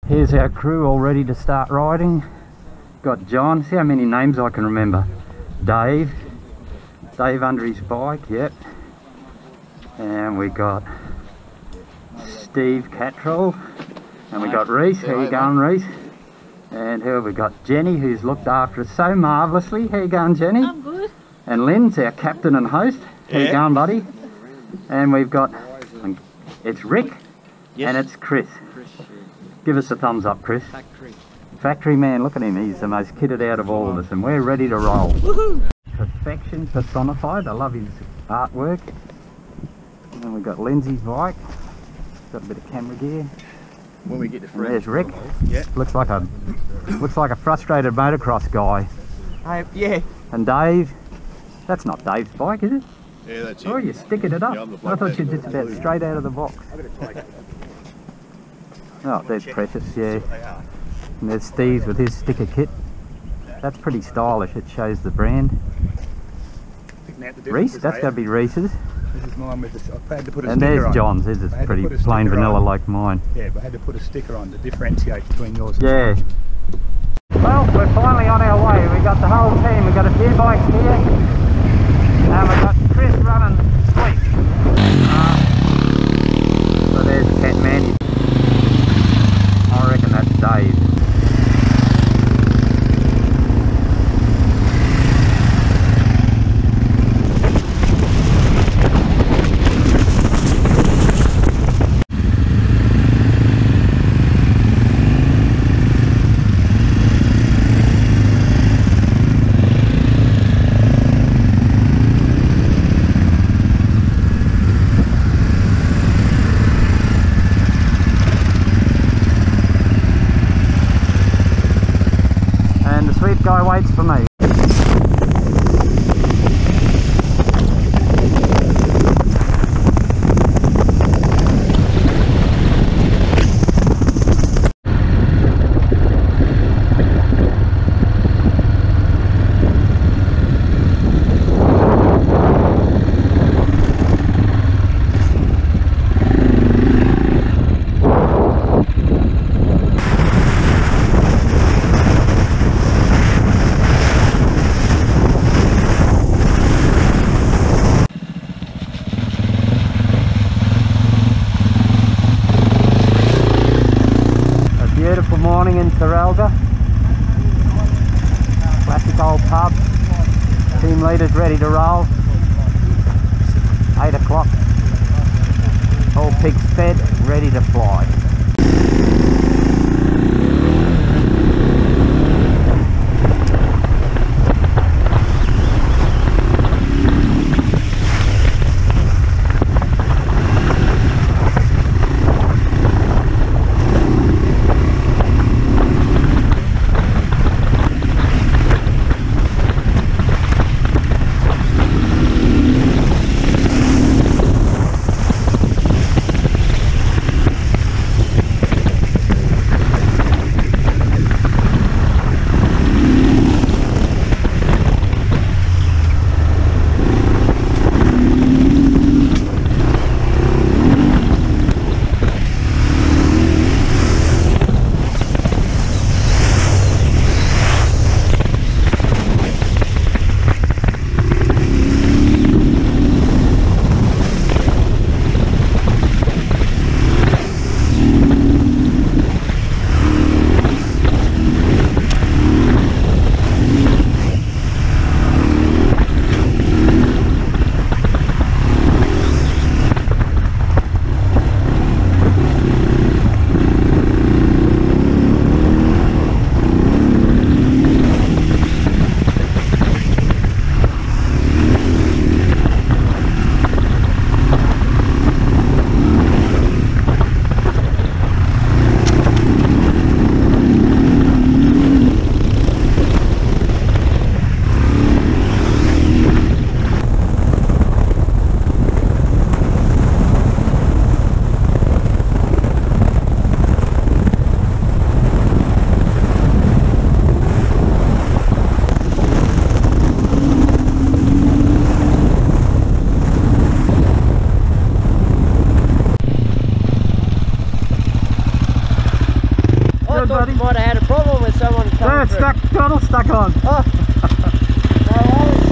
Here's our crew all ready to start riding. Got John, see how many names I can remember. Dave under his bike, yep. And we got Steve Cattrall. And we got Reese, how you going, Reese? And who have we got? Jenny, who's looked after us so marvellously. How you going, Jenny? I'm good. And Lynn's our captain and host. How you going, buddy? And we've got, it's Rick, and it's Chris. Give us a thumbs up, Chris. Factory man, look at him, he's the most kitted out of all of us, and we're ready to roll. Perfection personified, I love his artwork. And we've got Lindsay's bike, got a bit of camera gear. When we get to There's Rick. Yeah. Looks like a frustrated motocross guy. Yeah. And Dave, that's not Dave's bike, is it? Yeah, that's it. Oh, you're sticking it up. Yeah, I thought you were just about straight out of the box. Oh, there's Precious, yeah. And there's Steve's with his sticker kit. That's pretty stylish, it shows the brand. Reese, that's got to be Reese's. This is mine with this. I had to put a and sticker on. There's John's, his is pretty plain vanilla like mine. Yeah, but I had to put a sticker on to differentiate between yours and mine. Well, we're finally on our way. We got the whole team. We got a few bikes here. And we got Chris running sweet. So there's Cat Mandy. I reckon that's Dave. Guy waits for me. Beautiful morning in Thuralga. Classic old pub. Team leaders ready to roll. 8 o'clock. All pigs fed, ready to fly. good, thought buddy. you might have had a problem with someone coming There, it's through. stuck, throttle stuck on. No worries.